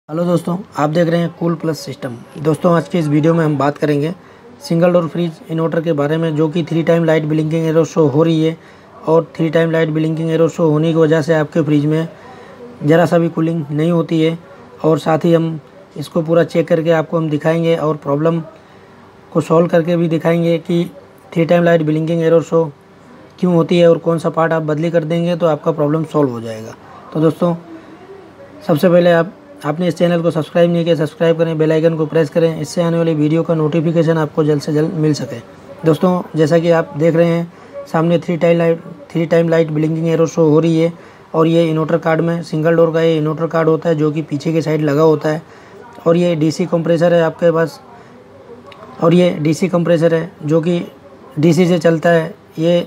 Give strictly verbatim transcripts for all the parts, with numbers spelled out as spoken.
Hello दोस्तों, आप देख रहे हैं कूल प्लस सिस्टम। दोस्तों, आज के इस वीडियो में हम बात करेंगे सिंगल डोर फ्रिज इन्वर्टर के बारे में, जो कि three time light blinking error show हो रही है। और three time light blinking error show होने की वजह से आपके फ्रिज में ज़रा सा भी कूलिंग नहीं होती है। और साथ ही हम इसको पूरा चेक करके आपको हम दिखाएंगे और प्रॉब्लम को सॉल्व करके भी दिखाएंगे कि three time light blinking error show क्यों होती है और कौन सा पार्ट आप बदली कर देंगे तो आपका प्रॉब्लम सॉल्व हो जाएगा। तो दोस्तों, सबसे पहले आप आपने इस चैनल को सब्सक्राइब नहीं किया, सब्सक्राइब करें, बेल आइकन को प्रेस करें, इससे आने वाली वीडियो का नोटिफिकेशन आपको जल्द से जल्द मिल सके। दोस्तों, जैसा कि आप देख रहे हैं सामने three time light three time light blinking error show हो रही है। और ये इन्वर्टर कार्ड में सिंगल डोर का ये इन्वर्टर कार्ड होता है, जो कि पीछे की साइड लगा होता है। और ये डीसी कंप्रेसर है आपके पास, और ये डीसी कंप्रेसर है जो कि डीसी से चलता है। ये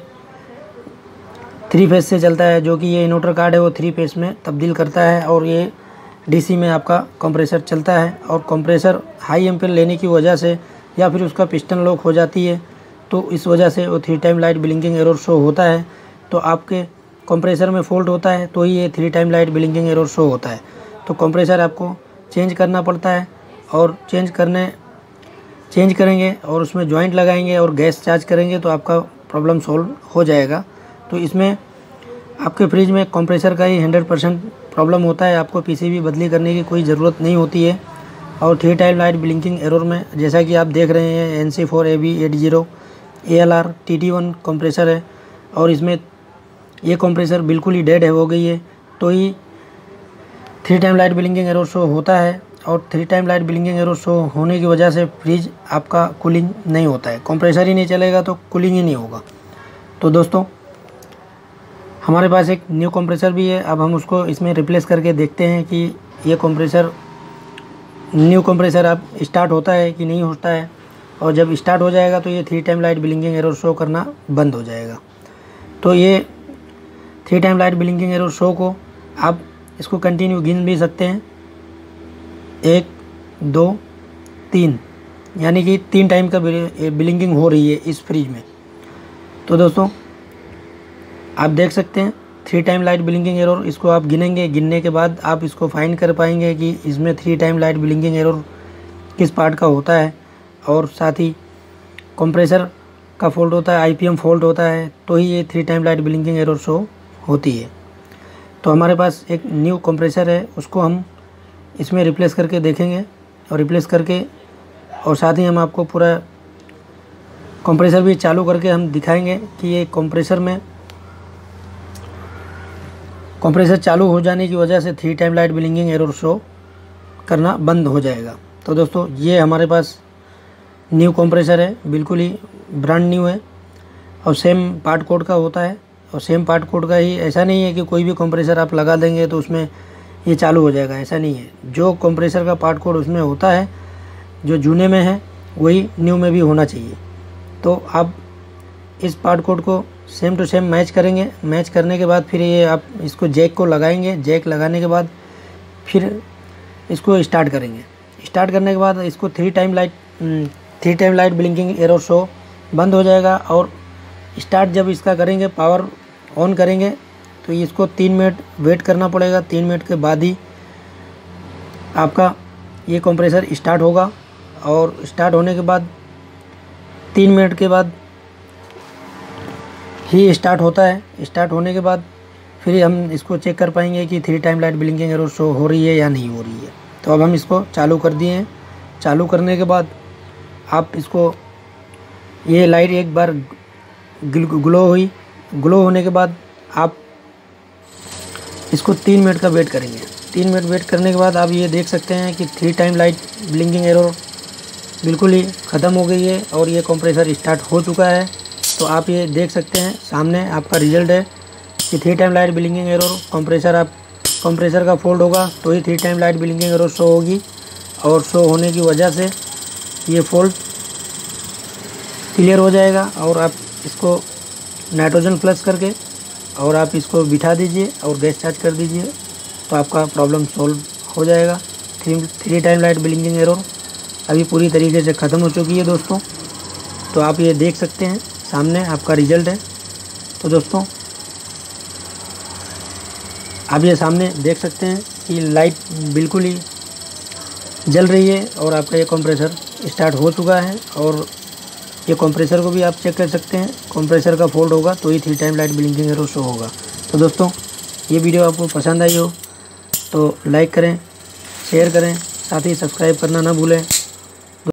थ्री फेस से चलता है, जो कि ये इन्वर्टर कार्ड है वो थ्री फेस में तब्दील करता है। और ये डीसी में आपका कंप्रेसर चलता है। और कंप्रेसर हाई एम्पेयर लेने की वजह से या फिर उसका पिस्टन लॉक हो जाती है, तो इस वजह से वो three time light blinking error show होता है। तो आपके कंप्रेसर में फॉल्ट होता है तो ही ये three time light blinking error show होता है। तो कंप्रेसर आपको चेंज करना पड़ता है, और चेंज करने चेंज करेंगे और उसमें जॉइंट लगाएंगे और गैस चार्ज करेंगे तो आपका प्रॉब्लम सॉल्व हो जाएगा। तो इसमें आपके फ्रिज में कंप्रेसर का ही हंड्रेड परसेंट प्रॉब्लम होता है, आपको पीसीबी बदली करने की कोई ज़रूरत नहीं होती है। और three time light blinking error में जैसा कि आप देख रहे हैं N C four A B eight zero A L R T T one compressor है, और इसमें ये कंप्रेसर बिल्कुल ही डेड है हो गई है, तो ही three time light blinking error show होता है। और three time light blinking error show होने की वजह से फ्रिज आपका कूलिंग नहीं होता है, कंप्रेसर ही नहीं चलेगा तो कूलिंग ही नहीं होगा। तो दोस्तों, हमारे पास एक न्यू कंप्रेसर भी है। अब हम उसको इसमें रिप्लेस करके देखते हैं कि ये कंप्रेसर न्यू कंप्रेसर अब स्टार्ट होता है कि नहीं होता है। और जब स्टार्ट हो जाएगा तो ये three time light blinking error show करना बंद हो जाएगा। तो ये three time light blinking error show को आप इसको कंटिन्यू गिन भी सकते हैं, एक दो तीन, यानी कि तीन टाइम का ब्लिंकिंग हो रही है इस फ्रिज में। तो दोस्तों, आप देख सकते हैं three time light blinking error, इसको आप गिनेंगे, गिनने के बाद आप इसको फाइंड कर पाएंगे कि इसमें three time light blinking error किस पार्ट का होता है। और साथ ही कंप्रेसर का फॉल्ट होता है, आईपीएम फॉल्ट होता है, तो ही ये three time light blinking error show होती है। तो हमारे पास एक न्यू कंप्रेसर है, उसको हम इसमें रिप्लेस करके देखेंगे, और रिप्लेस करके और साथ ही हम आपको पूरा कंप्रेसर भी चालू करके हम दिखाएंगे कि ये कंप्रेसर में कंप्रेसर चालू हो जाने की वजह से three time light blinking error show करना बंद हो जाएगा। तो दोस्तों, ये हमारे पास न्यू कंप्रेसर है, बिल्कुल ही ब्रांड न्यू है, और सेम पार्ट कोड का होता है। और सेम पार्ट कोड का ही, ऐसा नहीं है कि कोई भी कंप्रेसर आप लगा देंगे तो उसमें ये चालू हो जाएगा, ऐसा नहीं है। जो कंप्रेसर का पार्ट कोड उसमें होता है, जो जूने में है वही न्यू में भी होना चाहिए। तो आप इस पार्ट कोड को सेम टू सेम मैच करेंगे। मैच करने के बाद फिर ये आप इसको जैक को लगाएंगे। जैक लगाने के बाद फिर इसको स्टार्ट करेंगे। स्टार्ट करने के बाद इसको three time light three time light blinking error show बंद हो जाएगा। और स्टार्ट जब इसका करेंगे, पावर ऑन करेंगे, तो इसको तीन मिनट वेट करना पड़ेगा। तीन मिनट के बाद ही आपका ये कंप्रेसर स्टार्ट होगा। और स्टार्ट होने के बाद तीन मिनट के बाद ही स्टार्ट होता है। स्टार्ट होने के बाद फिर हम इसको चेक कर पाएंगे कि three time light blinking error show हो रही है या नहीं हो रही है। तो अब हम इसको चालू कर दिए हैं। चालू करने के बाद आप इसको, ये लाइट एक बार ग्लो हुई, ग्लो होने के बाद आप इसको तीन मिनट का वेट करेंगे। तीन मिनट वेट करने के बाद आप ये देख सकते हैं कि three time light blinking error बिल्कुल ही ख़त्म हो गई है और ये कंप्रेसर स्टार्ट हो चुका है। तो आप ये देख सकते हैं सामने आपका रिजल्ट है कि three time light blinking error compressor आप कंप्रेसर का फॉल्ट होगा तो ही three time light blinking error show होगी। और शो होने की वजह से ये फॉल्ट क्लियर हो जाएगा। और आप इसको नाइट्रोजन प्लस करके और आप इसको बिठा दीजिए और गैस चार्ज कर दीजिए, तो आपका प्रॉब्लम सॉल्व हो जाएगा। Three three time light blinking error अभी पूरी तरीके से ख़त्म हो चुकी है दोस्तों। तो आप ये देख सकते हैं सामने आपका रिजल्ट है। तो दोस्तों, आप ये सामने देख सकते हैं कि लाइट बिल्कुल ही जल रही है और आपका ये कंप्रेसर स्टार्ट हो चुका है। और ये कंप्रेसर को भी आप चेक कर सकते हैं, कंप्रेसर का फॉल्ट होगा तो ही three time light blinking error show होगा। तो दोस्तों ये वीडियो आपको पसंद आई हो तो लाइक करें, शेयर करें, साथ ही सब्सक्राइब करना ना भूलें।